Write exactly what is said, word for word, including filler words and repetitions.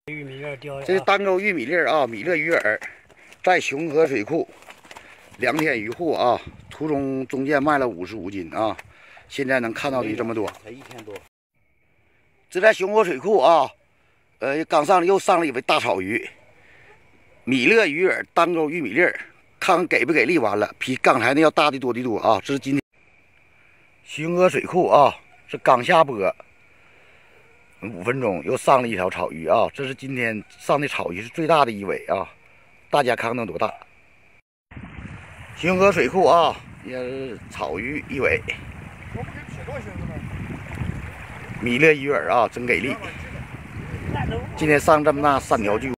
玉米粒钓的、啊， 这是单钩玉米粒啊，米勒鱼饵，在熊河水库两天渔户啊，途中中间卖了五十五斤啊，现在能看到的这么多， 才一天多。 这在熊河水库啊，呃，刚上又上了一尾大草鱼，米勒鱼饵单钩玉米粒，看看给不给力。完了，比刚才那要大的多的多啊！这是今天熊河水库啊，是刚下播。 五分钟又上了一条草鱼啊！这是今天上的草鱼是最大的一尾啊！大家看看能多大？熊河水库啊，也是草鱼一尾。米勒鱼饵啊，真给力！今天上这么大三条巨。